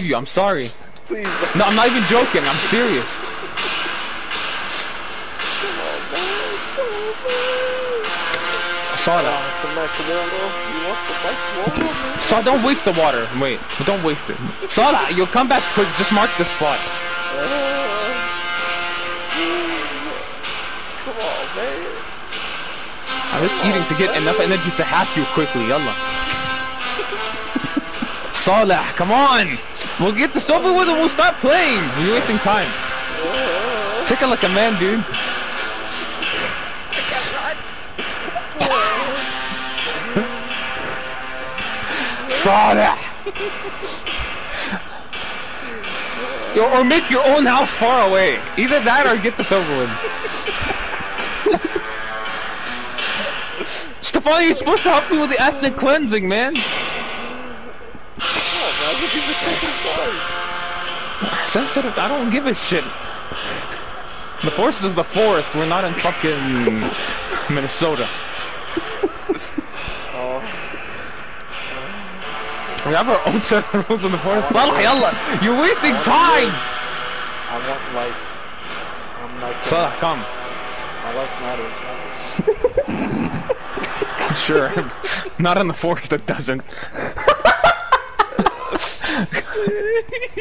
believe you. I'm sorry. Please don't. No, I'm not even joking. I'm serious. Saw that. Some nice water. You want some nice water, man? Saw, don't waste the water. Wait, don't waste it. Saw that. You'll come back quick. Just mark the spot. Come on, man. I was eating to get enough energy to hack you quickly. Yalla. Salah, come on. We'll get this over with and we'll stop playing. You're wasting time. Take it like a man, dude. Salah. Or make your own house far away. Either that or get this over with. Stefan, you're supposed to help me with the ethnic cleansing, man. Oh, man, these are sensitive times. Sensitive? I don't give a shit. The forest is the forest. We're not in fucking Minnesota. We have our own set of rules in the forest. Salah, yalla! You're wasting time! I want life. I'm not Salah, come. My life matters. Sure. Not in the forest, it doesn't.